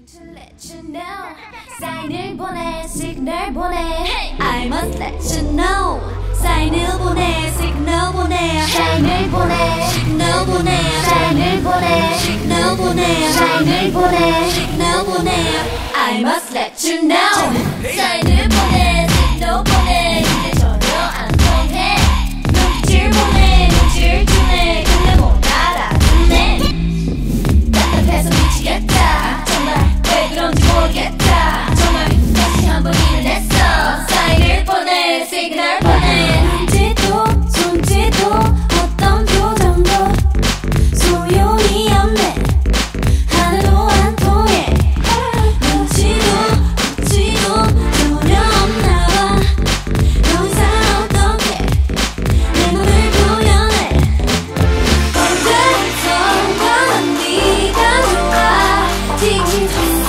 to let you know. 사인을 보내, 시그널 보내. I must let you know. 사인을 보내, 시그널 보내. 사인을 보내, 시그널 보내. 사인을 보내, 시그널 보내. 사인을 보내, 시그널 보내. I must let you know. 사인을 보내, 시그널 보내. 근데 전혀 안 통해. 눈빛을 보내, 눈치를 주네. 근데 못 알아듣네. 답답해서 미치겠다. 정말 왜 그런지 모르겠다. 정말 다시 한번 일을 했어. 사인을 보내, 시그널 보내. 눈짓도 손짓도 어떤 표정도 소용이 없네. 하나도 안 통해. 눈치도 전혀 없나 봐. 더 이상 어떻게 내 맘을 표현해. 어제서와 난 네가 좋아. 지금